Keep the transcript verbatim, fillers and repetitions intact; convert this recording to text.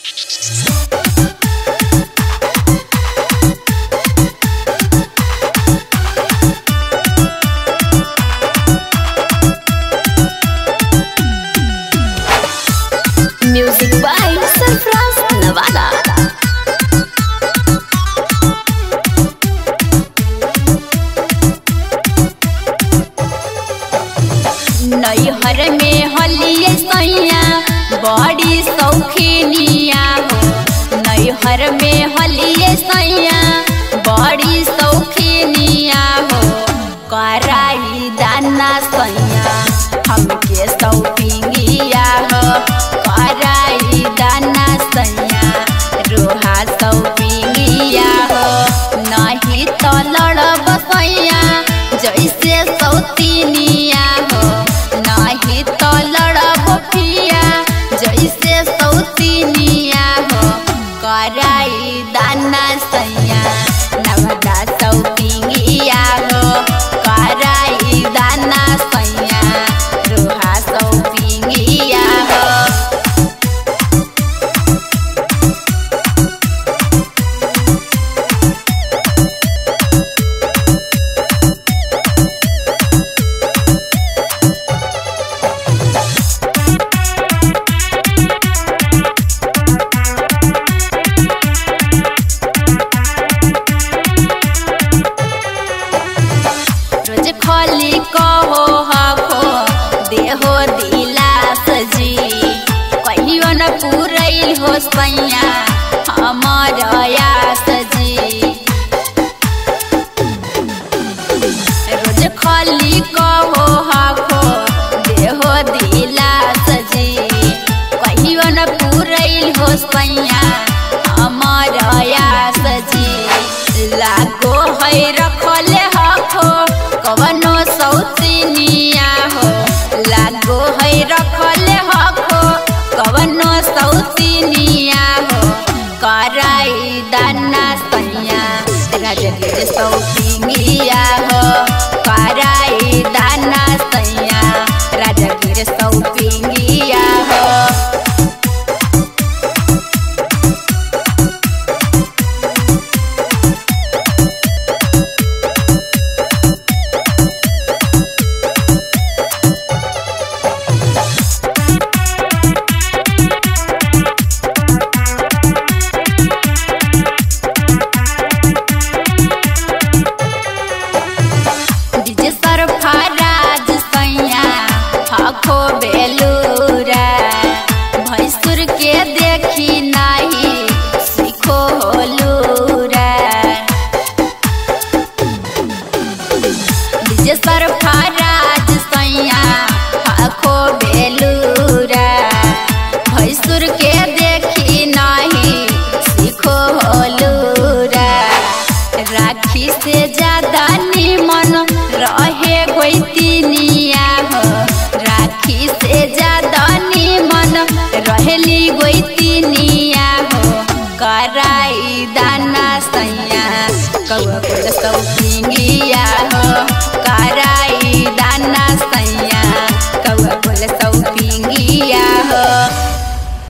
Music by Surfraz Nevada. नैहर में हलिए सैया बड़ी सौखिनिया हो। नैहर में हलिए सैया बड़ी सौखिनिया हो। कराई दाना सैया हमके सौखिनिया हो। कराई दाना सैया रोहा सौखिनिया हो। नहीं तो लड़ब सैया जैसे सौतीनिया हो। नहीं तो लड़ब पिया जैसे सौतीनिया हो। कराई दाना सैया नवदा सौतीनिया हो। कराई दाना सैया रोहा सौतीनिया हो। रोज खोली कहो हको देहो दिलास जी। कहियो न पूरैल हो सैया हमर आस जी। रोज खोली कहो हको देहो दिलास जी। कहियो न पूरैल हो सैया हमर आस जी। लागो है रखले हको कवनो सौतीनिया हो। लागो है रखले हको कवनो सौतीनिया हो। कराई दाना सैया राजगीर सौतीनिया हो। कराई दाना सैया राजगीर सौतीनिया हो। सरफराज सैया हको बेलूरा। भैंसुर के देखी नहीं सीखो होलूरा। डीजे सरफराज सैया हको बेलूरा। भैंसुर के देखी नहीं सीखो होलूरा। राखी से ज्यादा निमन रहे गोइतिनिया हो। राखी से ज्यादा निमन रहेली गोइतिनिया हो। कराई दाना सैया कौआ को सौ